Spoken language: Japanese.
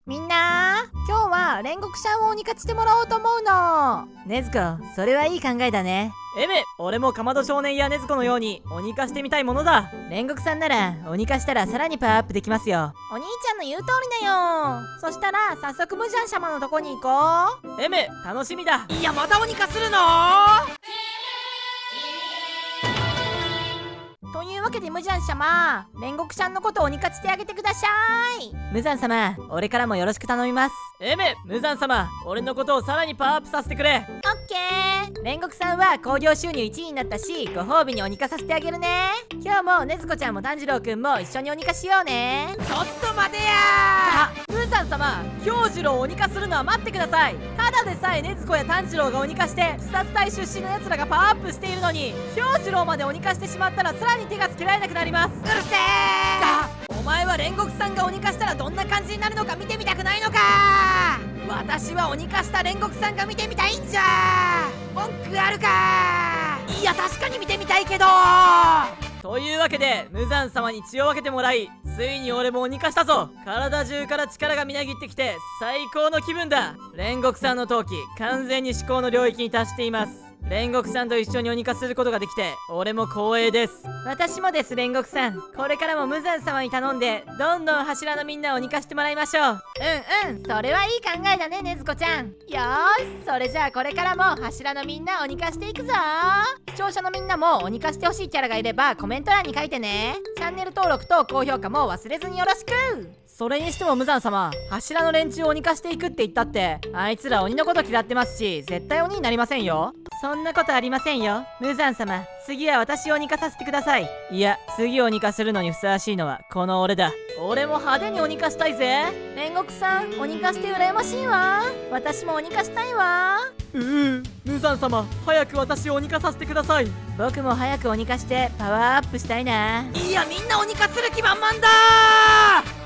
みんな、今日は煉獄さんを鬼化してもらおうと思うの。ねずこ、それはいい考えだね。 俺もかまど少年やねずこのように鬼化してみたいものだ。 煉獄さんなら鬼化したらさらにパワーアップできますよ。お兄ちゃんの言う通りだよ。そしたら早速無ジャン様のとこに行こう。 楽しみだ。 いや、また鬼化するの？ というわけで無ジャン様、煉獄さんのことを鬼化してあげてください。 無惨様、俺からもよろしく頼みます。無惨様、俺のことをさらにパワーアップさせてくれ。 オッケー。煉獄さんは興行収入1位になったし、ご褒美に鬼化させてあげるね。今日もねずこちゃんも炭治郎くんも一緒に鬼化しようね。 ちょっと待てや無惨様、京次郎を鬼化するのは待ってください。ただでさえねずこや炭治郎が鬼化して視察隊出身の奴らがパワーアップしているのに、京次郎まで鬼化してしまったらさらに手がつけられなくなります。 うるせー！お前は煉獄さんが鬼化したらどんな感じになるのか見てみたくないのか？私は鬼化した煉獄さんが見てみたいんじゃ。文句あるか？いや、確かに見てみたいけど。 というわけで無惨様に血を分けてもらい、ついに俺も鬼化したぞ。体中から力がみなぎってきて最高の気分だ。煉獄さんの闘気、完全に思考の領域に達しています。煉獄さんと一緒に鬼化することができて俺も光栄です。 私もです。煉獄さん、これからも無惨様に頼んでどんどん柱のみんなを鬼化してもらいましょう。それはいい考えだね、ねずこちゃん。よーし、それじゃあこれからも柱のみんなを鬼化していくぞ。視聴者のみんなも鬼化してほしいキャラがいればコメント欄に書いてね。チャンネル登録と高評価も忘れずによろしく。 それにしても無惨様、柱の連中を鬼化していくって言ったって、あいつら鬼のこと嫌ってますし、絶対鬼になりませんよ。 そんなことありませんよ。無惨様、次は私を鬼化させてください。 いや、次を鬼化するのにふさわしいのはこの俺だ。俺も派手に鬼化したいぜ。 煉獄さん、鬼化して羨ましいわ。私も鬼化したいわ。 無惨様、早く私を鬼化させてください。 僕も早く鬼化してパワーアップしたいな。 いや、みんな鬼化する気満々だー。